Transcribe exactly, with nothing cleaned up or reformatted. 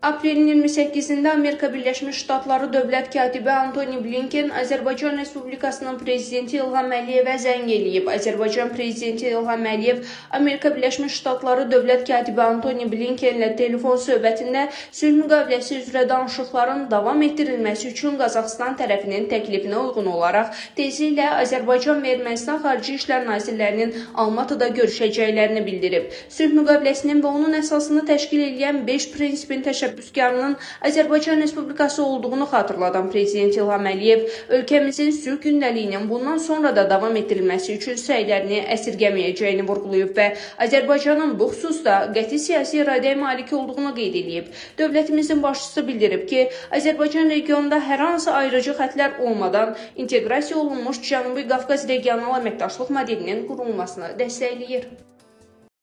Aprelin iyirmi səkkizində Amerika Birləşmiş Ştatları dövlət katibi Antony Blinken Azərbaycan Respublikasının prezidenti İlham Əliyevə zəng eləyib. Azərbaycan prezidenti İlham Əliyev Amerika Birləşmiş Ştatları dövlət katibi Antony Blinkenlə telefon söhbətində sülh müqaviləsi üzrə danışıqların davam etdirilməsi üçün Qazaxıstan tərəfinin təklifinə uyğun olaraq tezliklə Azərbaycan və Ermənistan Xarici İşlər Nazirlərinin Almatıda görüşəcəklərini bildirib. Sülh müqaviləsinin və onun əsasını təşkil edən beş prinsipin təşəbbüsü Təşəbbüskarının Azərbaycan Respublikası olduğunu xatırladan Prezident İlham Əliyev ölkəmizin sülh gündəliyinin bundan sonra da davam etdirilməsi üçün səylərini əsirgəməyəcəyini vurğulayıb və Azərbaycanın bu xüsusda qəti siyasi iradəyə malik olduğunu qeyd edib. Dövlətimizin başçısı bildirib ki, Azərbaycan regionunda hər hansı ayrıcı xətlər olmadan inteqrasiya olunmuş Cənubi Qafqaz regional əməkdaşlıq modelinin qurulmasını dəstəkləyir.